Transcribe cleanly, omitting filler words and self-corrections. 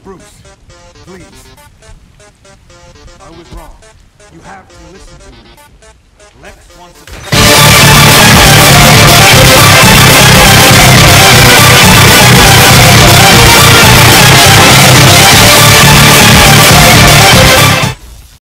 Bruce, please. I was wrong. You have to listen to me. Lex wants us.